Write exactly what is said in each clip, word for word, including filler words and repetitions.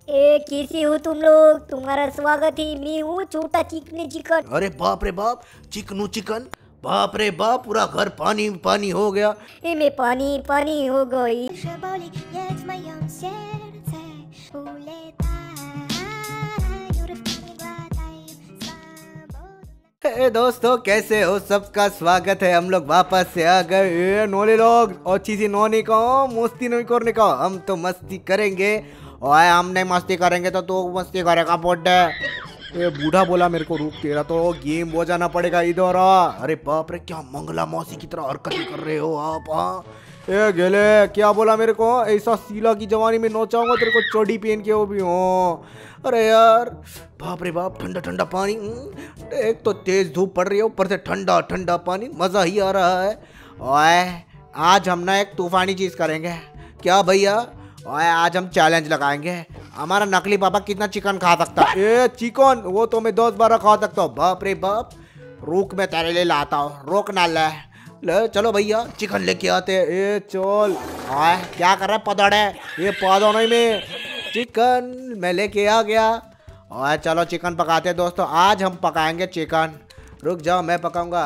ए कैसे हो तुम लोग? तुम्हारा स्वागत है। मैं हूँ छोटा चिकनी चिकन। अरे बाप रे बाप, चिकनू चिकन, बाप रे बाप, पूरा घर पानी पानी हो गया। ए मैं पानी पानी हो गई। हे दोस्तों, कैसे हो? सबका स्वागत है। हम लोग वापस से आ गए। नोले लोग अच्छी सी नोनी को मस्ती नहीं करने का, हम तो मस्ती करेंगे। और हम नहीं मस्ती करेंगे तो तू मस्ती करेगा पोटे। ये बूढ़ा बोला मेरे को, रुक, तेरा तो गेम बजाना पड़ेगा इधर आ। अरे बाप रे, क्या मंगला मौसी की तरह हरकत कर रहे हो आप? हाँ ए गेले, क्या बोला मेरे को? ऐसा सीला की जवानी में नोचाऊंगा तेरे को, चोटी पहन के वो भी हो। अरे यार बाप रे बाप, ठंडा ठंडा पानी। एक तो तेज धूप पड़ रही है, ऊपर से ठंडा ठंडा पानी, मज़ा ही आ रहा है। ओए आज हम ना एक तूफानी चीज़ करेंगे। क्या भैया? ओए आज हम चैलेंज लगाएंगे, हमारा नकली पापा कितना चिकन खा सकता है। ए चिकन वो तो मैं दस बारह खा सकता हूँ। बाप रे बाप, रुक मैं तेरे लिए लाता हूँ, रोक ना ले। ले चलो भैया, चिकन लेके आते। ए चल। आए क्या कर रहा है पदड़े? ये पौधों नहीं में चिकन मैं लेके आ गया। और चलो चिकन पकाते हैं दोस्तों। आज हम पकाएंगे चिकन। रुक जाओ, मैं पकाऊंगा।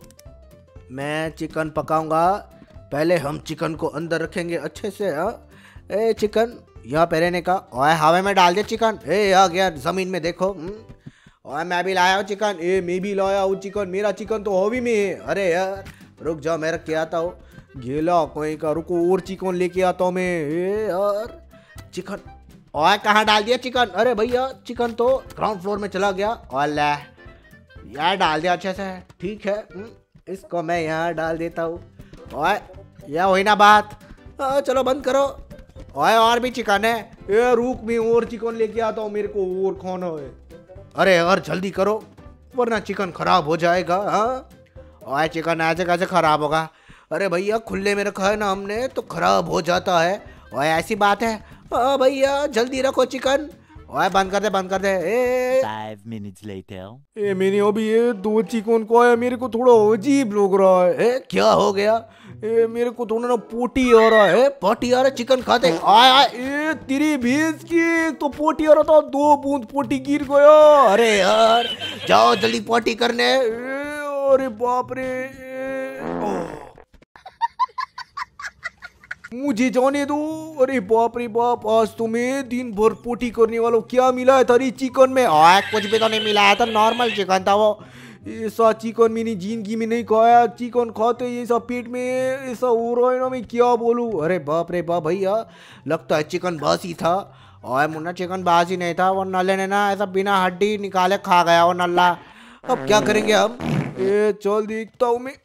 मैं चिकन पकाऊंगा। पहले हम चिकन को अंदर रखेंगे अच्छे से। हाँ ए चिकन यहाँ पे रहने का। और हवा में डाल दे चिकन। ए आ गया ज़मीन में, देखो। और मैं भी लाया हूँ चिकन। ए मैं भी लाया हूँ चिकन। मेरा चिकन तो हॉबी में है। अरे यार रुक जाओ, मैं रख के आता हूँ। गेला कोई का, रुको और चिकन लेके आता हूँ मैं। ए यार चिकन, और कहाँ डाल दिया चिकन? अरे भैया चिकन तो ग्राउंड फ्लोर में चला गया। और ले यार डाल दिया अच्छे से, ठीक है। इसको मैं यहाँ डाल देता हूँ। और यह हुई ना बात। आ, चलो बंद करो। और और भी चिकन है। ए रुक, मैं और चिकन लेके आता हूँ, मेरे को और खाना है। अरे यार जल्दी करो वरना चिकन खराब हो जाएगा। हाँ और चिकन ऐसे कैसे खराब होगा? अरे भैया खुले में रखा है ना हमने, तो खराब हो जाता है। और ऐसी बात है। हाँ भैया जल्दी रखो चिकन। ओए बंद कर दे, बंद कर दे। ए Five minutes later. ए मैंने अभी ये दो चिकन को आया, मेरे को थोड़ा अजीब लग रहा है। ए, क्या हो गया? ए मेरे को थोड़ा ना पोटी आ रहा है। पोटी आ रहा है, चिकन खाते। आय आय, ए तेरी भैंस की तो पोटी आ रहा था, दो बूंद पोटी गिर गया। अरे यार जाओ जल्दी पोटी करने। ए, अरे बाप रे। ए, मुझे जाने दो। अरे बाप रे बाप, आज तो मैं दिन भर पोटी करने वाला हूँ। क्या मिला है थारी चिकन में? आ, कुछ भी तो नहीं मिला है, तो नॉर्मल चिकन था वो। ऐसा चिकन मैंने जिंदगी में नहीं खाया। चिकन खाते ये सब पेट में ऐसा हो रहा है ना, मैं क्या बोलूँ। अरे बाप रे बाप भैया, लगता है चिकन बासी था। और मुन्ना चिकन बासी नहीं था, वो नल्ले ने ना ऐसा बिना हड्डी निकाले खा गया वो नल्ला। अब क्या करेंगे हम? ए चल देखता हूँ मैं।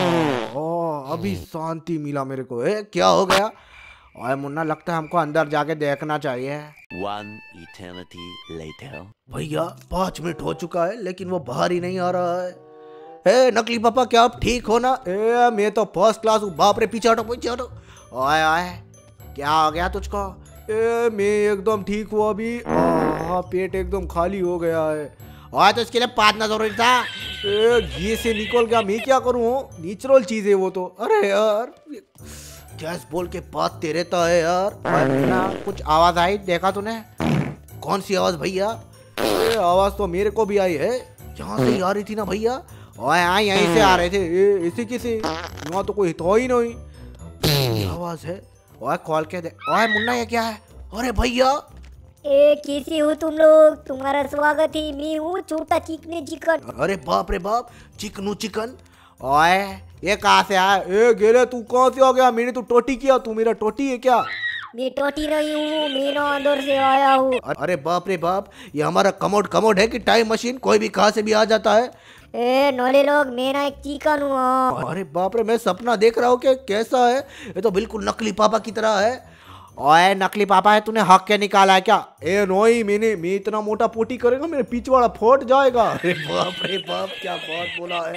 ओह अभी शांति मिला मेरे को। ए क्या हो गया? और मुन्ना लगता है हमको अंदर जाके देखना चाहिए। One eternity later. भैया पाँच मिनट हो चुका है लेकिन वो बाहर ही नहीं आ रहा है। ए नकली पापा, क्या आप ठीक हो ना? ए मैं तो फर्स्ट क्लास हूँ। बाप रे, पीछे हटो पीछे हटो। ओए ओए क्या हो गया तुझको? ए मैं एकदम ठीक हूँ अभी। हाँ पेट एकदम खाली हो गया है। और तो इसके लिए पादना जरूरी था। ए घी से निकल गया, मैं क्या करूँ? नेचुरल चीज है वो तो। अरे यार गैस बोल के बात तेरे तो है यार। ना कुछ आवाज आई, देखा तूने? कौन सी आवाज भैया? आवाज तो मेरे को भी आई है, यहाँ से ही आ रही थी ना भैया। और यहाँ यहीं से आ रहे थे। इसी किसी यहाँ तो कोई तो ही नहीं आवाज है। और कॉल के दे। और मुन्ना ये क्या है? अरे भैया ए कैसे हो तुम लोग? तुम्हारा स्वागत है। मैं हूँ छोटा चिकनी चिकन। अरे बाप रे बाप, चिकनू चिकन। ओए ये कहाँ से आया? ए गेले तू कहाँ से आ गया? मैंने तो टोटी किया, तू मेरा टोटी है क्या? मैं टोटी नहीं हूँ, मैं ना अंदर से आया हूँ। अरे बाप रे बाप, ये हमारा कमोड कमोड है कि टाइम मशीन? कोई भी कहाँ से भी आ जाता है। ए नोले लोग, मैं ना एक चिकन हूँ। अरे बाप रे, मैं सपना देख रहा हूँ कि कैसा है। ये तो बिल्कुल नकली पापा की तरह है। ओए नकली पापा है, तूने हक के निकाला है क्या? ए नोई, मैंने मैं इतना मोटा पोटी करेगा मेरे पिछवाड़ा फट जाएगा। अरे बाप रे बाप, क्या बात बोला है।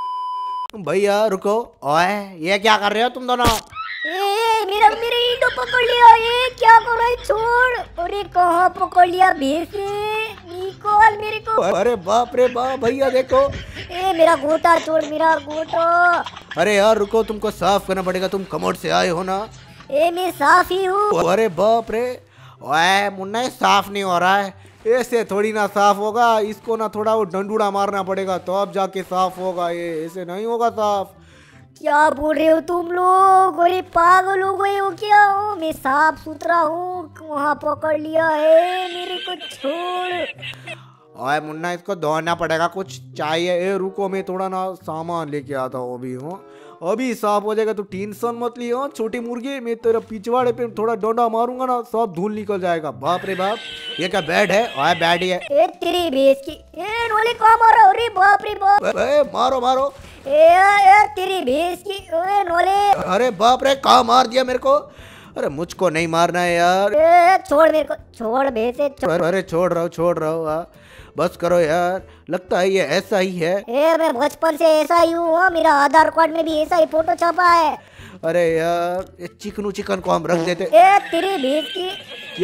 भैया रुको। ओए ये क्या कर रहे हो तुम दोनों? ए मेरा मेरे ईंटों पकड़ लिया। ये क्या कर रहा है? छोड़। अरे कहाँ पकड़ लिया? भैंसे निकाल मेरे को। अरे बाप रे बाप भैया देखो। ए मेरा गोटा छोड़, मेरा गोटा। अरे यार रुको, तुमको साफ करना पड़ेगा, तुम कमोड से आए हो ना। ए मैं साफ ही हूँ। अरे बाप रे, ओए मुन्ना ये साफ नहीं हो रहा है, ऐसे थोड़ी ना साफ होगा, इसको ना थोड़ा वो डंडूड़ा मारना पड़ेगा तो अब जाके साफ होगा, ये ऐसे नहीं होगा साफ। क्या बोल रहे हो तुम लोग? अरे पागल हो गए हो क्या? हो मैं साफ सुथरा हूँ, वहाँ पकड़ लिया है, मेरे को छोड़। ओए मुन्ना इसको धोना पड़ेगा, कुछ चाहिए। ए रुको मैं थोड़ा ना सामान लेके आता हूँ अभी। हूँ अभी साफ हो जाएगा, तो टेंशन मत लियो छोटी मुर्गी, मैं तेरा पिछवाड़े पे थोड़ा डंडा मारूंगा ना, सब धूल निकल जाएगा। बाप रे बाप, ये क्या बेड है? ओए बेड ही है। ए तेरी भैंस की, ए नोले कहाँ मारा? अरे बाप रे बाप। ए मारो मारो। ए ए तेरी भैंस की, ए नोले। अरे बाप रे, कहाँ मार दिया मेरे को? अरे मुझको नहीं मारना है यार। ए छोड़ मेरे को, छोड़ भैंसे छोड़। अरे छोड़ रहा हूँ छोड़ रहा हूँ, बस करो यार, लगता है ये ऐसा ही है। ए मैं बचपन से ऐसा ही हूँ, मेरा आधार कार्ड में भी ऐसा ही फोटो छपा है। अरे यार ये चिकनू चिकन को हम रख देते। ए तेरी भैंस की।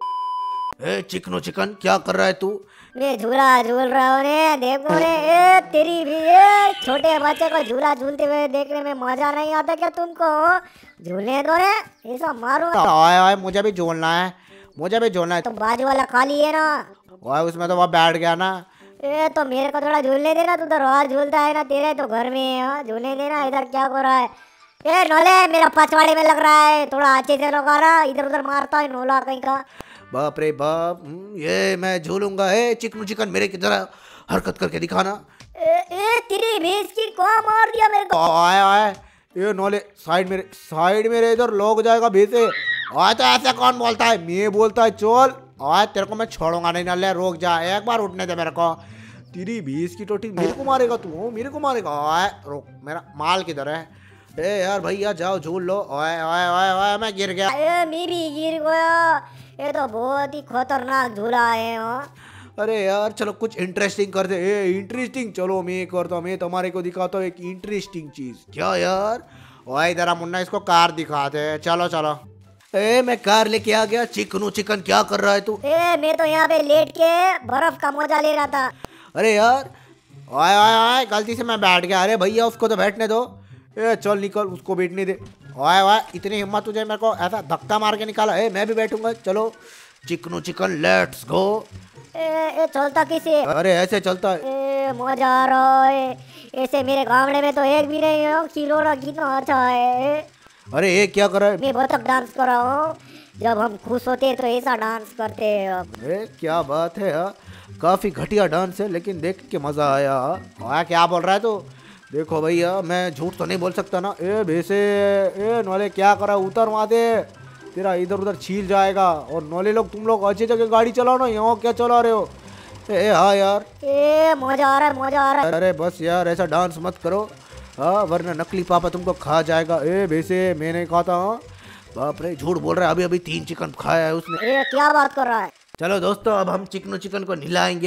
ए चिकनू चिकन क्या कर रहा है तू? मैं झूला झूल रहा हूँ ने, देखो ने। ए तेरी भी, ए छोटे बच्चे को झूला झूलते हुए देखने में मजा नहीं आता क्या तुमको? झूलने दो ने, ऐसा मारो। ओए ओए मुझे भी झूलना है, मुझे भी झूलना है। तो बाजू वाला खाली है ना? ओए उसमें तो वह बैठ गया ना। ए तो मेरे को थोड़ा झूलने देना, तू तो रोज झूलता है ना, तेरे तो घर में है, झूलने देना। इधर क्या कर रहा है? ए नोले मेरा पछवाड़े में लग रहा है, थोड़ा अच्छे से लगा रहा, इधर उधर मारता है नोला कहीं का। बाप रे बाप, ये मैं झूलूंगा। ए चिकनू चिकन मेरे की जरा हरकत करके दिखाना। ए, ए तेरी भैंस की, कौन मार दिया मेरे को? आए आए ये नोले साइड मेरे, साइड मेरे इधर लोग जाएगा भैंसे। आए तो ऐसा कौन बोलता है? मैं बोलता है चोल। आए तेरे को मैं छोड़ूंगा नहीं, नल्ले रोक जा, एक बार उठने दे मेरे को। तेरी भैंस की टोटी, मेरे को मारेगा तू? मेरे को मारेगा? आए रोक, मेरा माल किधर है? ए यार भैया जाओ झूल लो। ओए ओए ओए ओए मैं गिर गया। ए मैं भी गिर गया, ये तो बहुत ही खतरनाक झूला है। हाँ अरे यार चलो कुछ इंटरेस्टिंग कर दे। ए इंटरेस्टिंग, चलो मैं करता हूँ, मैं तुम्हारे को दिखाता हूँ एक इंटरेस्टिंग चीज। क्या यार? ओए जरा मुन्ना इसको कार दिखा दे, चलो चलो। ए मैं कार लेके आ गया। चिकनू चिकन क्या कर रहा है तू? ए मैं तो यहाँ पे लेट के बर्फ का मजा ले रहा था। अरे यार ओए ओए ओए गलती से मैं बैठ गया। अरे भैया उसको तो बैठने दो। ए चल निकल, उसको बैठने दे। ओए ओए इतनी हिम्मत तुझे मेरे को ऐसा धक्का मार के निकाला? ए मैं भी बैठूंगा, चलो चिकनू चिकन लेट्स गो। ए, ए चलता किसे? अरे ऐसे चलता है। ए मजा आ रहा है, ऐसे मेरे गामड़े में तो एक भी नहीं है। खिलौना कितना अच्छा है। अरे ये क्या कर रहा है? मैं बतख डांस कर रहा हूँ, जब हम खुश होते हैं तो ऐसा डांस करते हैं अब। ए क्या बात है यार, काफी घटिया डांस है लेकिन देख के मजा आया। आ, क्या बोल रहा है तू? देखो भैया मैं झूठ तो नहीं बोल सकता ना। ए भैसे, ए नौले क्या करा? उतर वहाँ दे, तेरा इधर उधर छील जाएगा। और नौले लोग तुम लोग अच्छी जगह गाड़ी चलाओ ना, यहाँ क्या चला रहे हो? ए हाँ यार, ए मजा आ रहा है, मजा आ रहा है। अरे बस यार ऐसा डांस मत करो, हाँ वरना नकली पापा तुमको खा जाएगा। ए भैसे मैं नहीं खाता। हाँ बाप रे झूठ बोल रहा है, अभी अभी तीन चिकन खाया है उसने। ए क्या बात कर रहा है? चलो दोस्तों अब हम चिकनू चिकन को नहलाएंगे।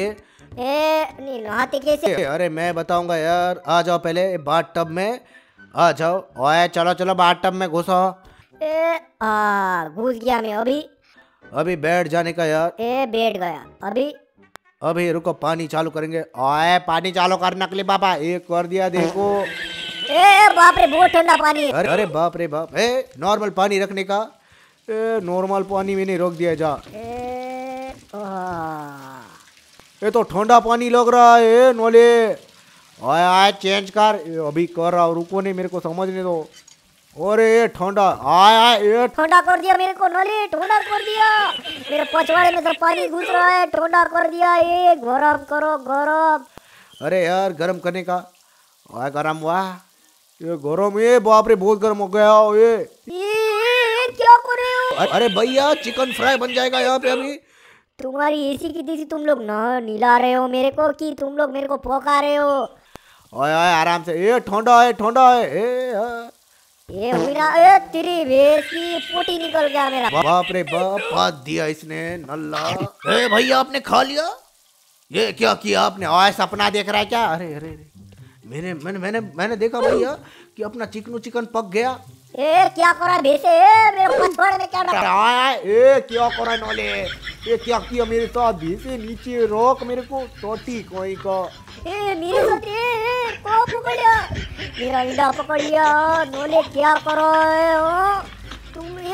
ए नहीं नहाते कैसे? अरे मैं बताऊंगा यार, आ जाओ पहले बाथ टब में आ जाओ। ओए चलो चलो बाथ टब में घुसो। ए आ घुस गया मैं अभी। अभी बैठ जाने का यार। ए बैठ गया अभी। अभी रुको पानी चालू करेंगे। ओए पानी चालू कर नकली पापा, एक कर दिया देखो। ए बाप रे बहुत ठंडा पानी है। अरे अरे बाप रे बाप। ए नॉर्मल पानी रखने का। ए नॉर्मल पानी में नहीं रोक दिया जा। ए आ ये तो ठंडा पानी लग रहा है। ए नोले आए आए चेंज कर। ए, अभी कर रहा हूँ, रुको नहीं मेरे को समझने दो। अरे ये ठंडा आए आए ये ठंडा कर दिया मेरे को नोले, ठंडा कर दिया। मेरे पछवाड़े में तो पानी घुस रहा है, ठंडा कर दिया। ए गरम करो गरम। अरे यार गरम करने का। आए गरम हुआ ये गरम। ये बाप रे बहुत गरम हो गया ये। ये क्या कर रहे हो? अ- अरे भैया चिकन फ्राई बन जाएगा यहाँ पे अभी। तुम्हारी एसी की तेजी तुम लोग ना निला रहे हो मेरे को, कि तुम लोग मेरे को पोका रहे हो? ओए ओए आराम से। ये ठंडा है ठंडा है। ए हाँ। ये हुई ना, ए तेरी भैंस की पोटी निकल गया मेरा। बाप रे बाप फाद दिया इसने नल्ला। ए भैया आपने खा लिया? ये क्या किया आपने? ओए सपना देख रहा है क्या? अरे अरे अरे मैंने मैंने मैंने मैंने देखा भैया कि अपना चिकनू चिकन पक गया। ए क्या करा भैंसे? ए मेरे पछवाड़े में क्या डाला? आए ए क्या करा नोले? ये क्या किया मेरे साथ? भीसे नीचे रोक मेरे को, टोटी कोई का। ए मेरे साथ ए, ए को पकड़ लिया, मेरा इंडा पकड़ लिया। नोले क्या कर रहे हो तुम? ए तुम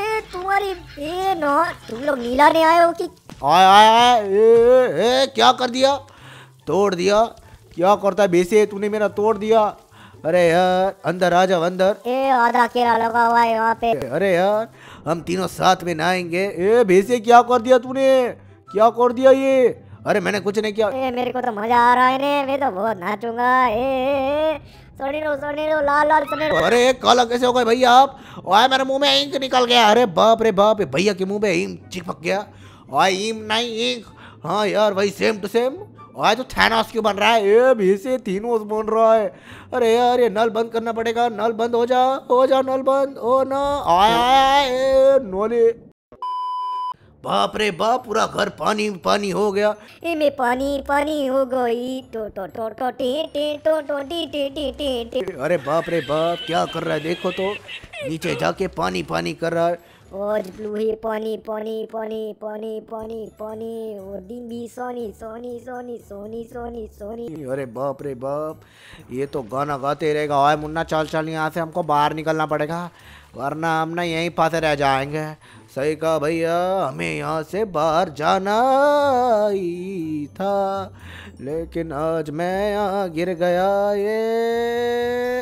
तुम्हारी ए नो तुम लोग नीला नहीं आए हो कि आए आए आए ए, ए, ए, क्या कर दिया? तोड़ दिया? क्या करता है बेसे, तूने मेरा तोड़ दिया। अरे यार अंदर आ जाओ अंदर। ए आधा केला लगा हुआ है वहाँ पे। अरे यार हम तीनों साथ में नहाएंगे। ए बेसे क्या कर दिया तूने, क्या कर दिया ये? अरे मैंने कुछ नहीं किया। ए मेरे को तो मजा आ रहा है ने, मैं तो बहुत नाचूंगा। ए, ए, ए सोनी लो सोनी लो लाल लाल सोनी लो। अरे काला कैसे हो गए भैया आप? ओए मेरे मुंह में इंक निकल गया। अरे बाप रे बाप, भैया के मुंह में इंक चिपक गया। ओए इंक नहीं इंक, हाँ यार वही सेम टू सेम। ओए तो थैनोस क्यों बन रहा है? ए भीसे थीनोस बन रहा है। अरे यार ये नल बंद करना पड़ेगा। नल बंद हो जा, हो जा नल बंद। ओ ना आए आए नोले। बाप रे बाप, पूरा घर पानी पानी हो गया। ए में पानी पानी हो गई। टो टो टो टो टी टी टो टो टी टी टी टी टी। अरे बाप रे बाप, क्या कर रहा है देखो तो, नीचे जाके पानी पानी कर रहा है। और ब्लू ही पानी पानी पानी पानी पानी पानी और दिन भी सोनी सोनी सोनी सोनी सोनी सोनी। अरे बाप रे बाप, ये तो गाना गाते रहेगा। ओए मुन्ना चल चल, यहाँ से हमको बाहर निकलना पड़ेगा वरना हम ना यहीं फंसे रह जाएंगे। सही कहा भैया, हमें यहाँ से बाहर जाना ही था, लेकिन आज मैं यहाँ गिर गया। ये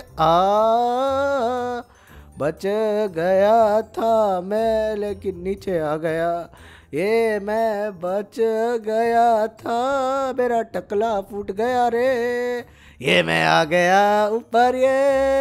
आ बच गया था मैं, लेकिन नीचे आ गया। ये मैं बच गया था, मेरा टकला फूट गया रे। ये मैं आ गया ऊपर। ये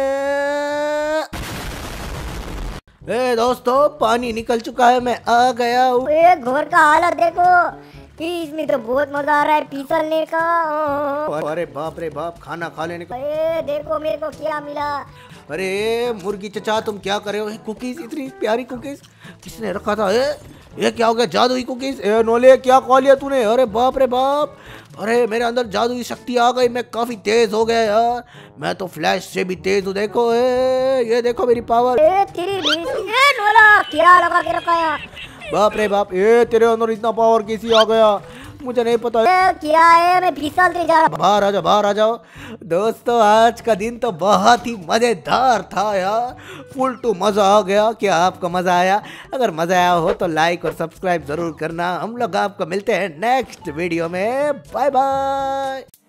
ए दोस्तों, पानी निकल चुका है, मैं आ गया हूँ। ए घोर का हालत देखो, इसमें तो बहुत मजा आ रहा है फिसलने का। अरे बाप रे बाप, खाना खा लेने का। ए देखो मेरे को क्या मिला। अरे मुर्गी चचा तुम क्या कर रहे हो? कुकीज, इतनी प्यारी कुकीज किसने रखा था? ए ये क्या हो गया? जादुई कुकीज। ए नोले क्या खा लिया तूने? अरे बाप रे बाप, अरे मेरे अंदर जादुई शक्ति आ गई, मैं काफी तेज हो गया यार। मैं तो फ्लैश से भी तेज हूँ। देखो ए, ये देखो मेरी पावर। ए तेरी ए नोला क्या लगा के रखा है? बाप रे बाप, ए तेरे अंदर इतना पावर कैसी आ गया? मुझे नहीं पता। ए, क्या है? मैं फिसलते जा रहा। बाहर आ जाओ, बाहर आ जाओ। दोस्तों आज का दिन तो बहुत ही मजेदार था यार, फुल टू मजा आ गया। क्या आपको मजा आया? अगर मजा आया हो तो लाइक और सब्सक्राइब जरूर करना। हम लोग आपको मिलते हैं नेक्स्ट वीडियो में। Bye bye.